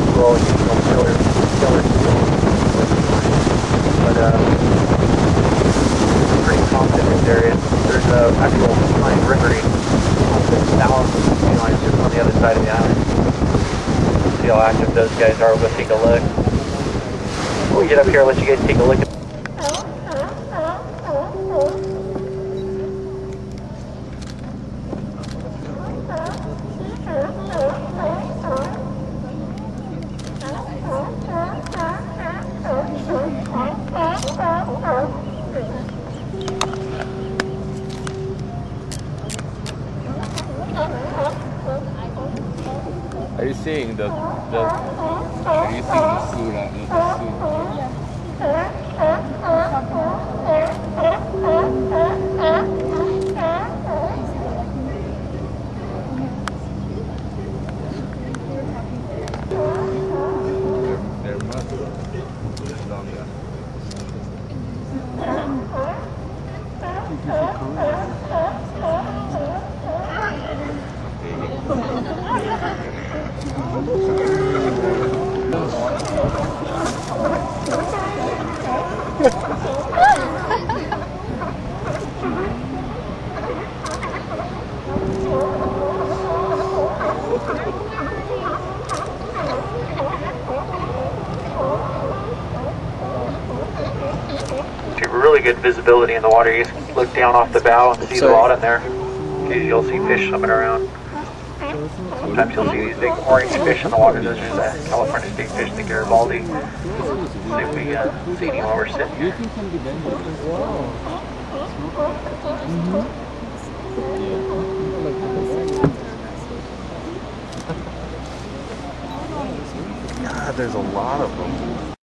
roll occasional killer seals. But pretty confident in this area. There's a actual fine rippery off the south sea line just on the other side of the island. See how active those guys are. We'll go take a look. When we get up here, I'll let you guys take a look. Are you seeing the sea right They're much longer. Really good visibility in the water. You can look down off the bow and see the rod in there. You'll see fish swimming around. Sometimes you'll see these big orange fish in the water. Those are the California state fish, the Garibaldi. See if we see any while we're sitting here. God, there's a lot of them.